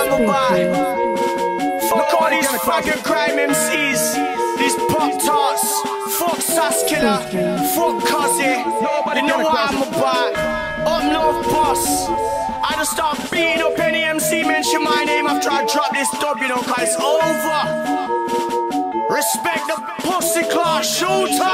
I'm about. Fuck all these faggot grime MCs, these pop tarts. Fuck Saskilla, fuck Cozzy. You know what I'm about. Up north boss. I just start beating up any MC mention my name after I drop this dub, you know, cause it's over. Respect the pussy class shooter.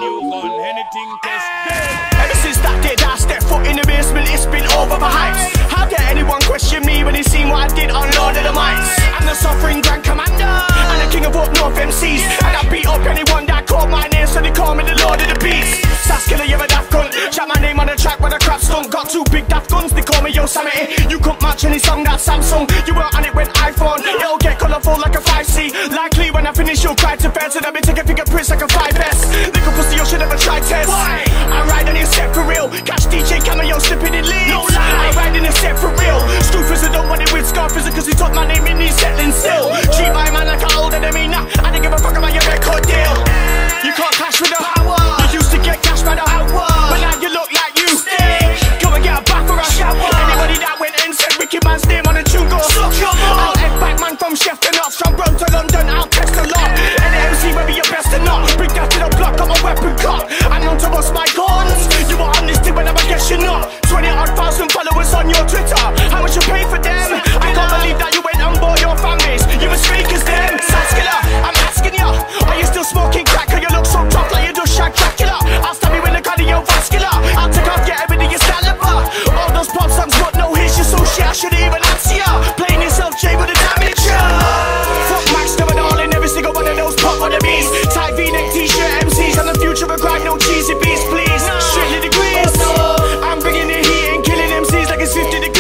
Ever since that day that I stepped foot in the basement, it's been over for hypes. How dare anyone question me when they seen what I did on Lord of the Mics? I'm the suffering Grand Commander and the king of up north MCs, and I beat up anyone that called my name, so they call me the Lord of the Beast. Saskilla, you're a daft cunt. Chat my name on the track with a crap stunk. Got two big daft guns, they call me Yosemite. You couldn't match any song that Samsung. You were on it with iPhone. It'll get colourful like a 5C. Likely when I finish you'll cry to bed, so let me take a fingerprints like a 5S. Little pussy, you should never try test. Why? I ride on your set for real. Catch DJ Cameo slipping in leaves. No lie, I ride in your set for real. Screwfizzer don't want it with Scarfizzer, cause he took my name in, he's settling still. Treat my man like I'm older than me, nah. I don't give a fuck about your record deal. You can't clash with the power. You used to get cash by the hour, but now you look like you stink. Come and get a bath or a shower. Anybody that went and said Ricky Man's name on a tune, go suck your mouth. I'll head back man from Sheffield Knots, from Rome to London, I'll test a lot. Any MC whether you're best or not, bring that to the block, got my weapon cut. I'm known to bust my guns. You were on this thing when I guess you're not. 20,000 followers on your Twitter. How much you pay for them? I can't believe that you went and bought your families. You as fake as them. Saskilla, I'm asking ya, are you still smoking crack? Or you look so tough like you just shag Dracula? I'll stab you in the cardiovascular. I'll take off your everything you saliva. All those pop songs but no hits, you're so shit I shouldn't even answer ya. Playing yourself Jay with a damage. Fuck Max, never darling, every single one of those pop on the beats. Tight V-neck t-shirt MCs and the future of grime, no cheesy beats please. Strictly degrees. I'm bringing the heat and killing MCs like it's 50 degrees.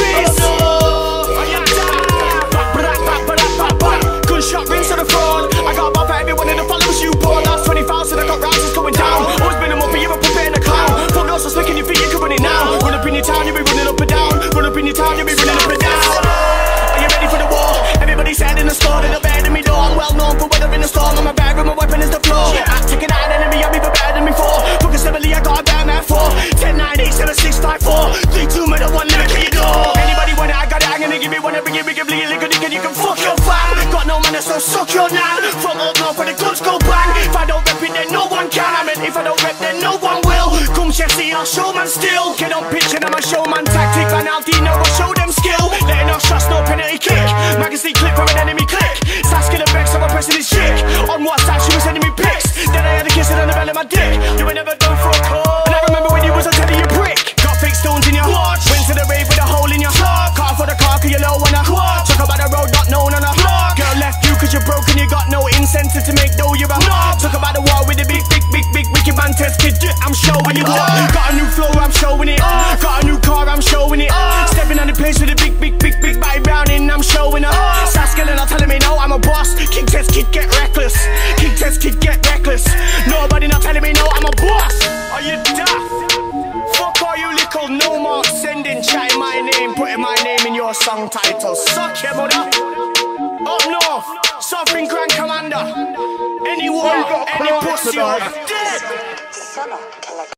Gunshot rings to the front. I got about for every one of the followers you bought. Last 20,000 I got rounds going down. Always been a muppet, you're a puppet and a clown. Fuck no, so slick in your feet, you can run it now. Run up in your town, you'll be running up and down. Run up in your town, you'll be running up and down. Are you ready for the war? Everybody said in the store that they're better than me though. I'm well known for weather in the storm. I'm a bad and my weapon is the floor. I'm taking out an enemy, I'm even better than before. Fuck a stability, I got a bad man for 10, 9, 8, 7, 6, 5, 4 3, 2, minute, 1, never kill you door. Anybody want it, I got it, I'm gonna give it one. Bring it, bleed, lick it, you can fuck your fam. Got no man, so suck your nan. From up north where the guns go bang. If I don't rep it, then no one can. I mean, if I don't rep, then no one will. Come Chelsea, I'll show man still. Get on pitch and I'm a showman tactic. Van Aldino, I'll show them skill. Letting off shots, no penalty kick. Magazine clip from an enemy click. Saskilla Bex, I'm pressing his chick. On WhatsApp, she was sending me pics. Then I had a kiss on the belly of my dick. You ain't never done for a call. And I remember when you was on telly, you prick. Got fake stones in your watch. Went to the rave with a hole in your heart. Car for the car, cause you're low on a watch. Talk about the road, not known on a block. Girl left you cause you're broken, you got no incentive to make dough, you're a knob. Talk about the war with the big wicked man test kid, I'm showing you what. Got a new flow, I'm showing it. Got a new car, I'm showing it. Stepping on the place with a big body browning, I'm showing up. Saskilla not telling me no, I'm a boss. King test kid, get reckless. King test kid, get reckless. Nobody not telling me no, I'm a boss. Are you daft? Fuck all you little no more sending, chatting my name, putting my name in your song title. Suck your mother. Up north, Sovereign Grand Commander. Anyone, any pussy, you're dead.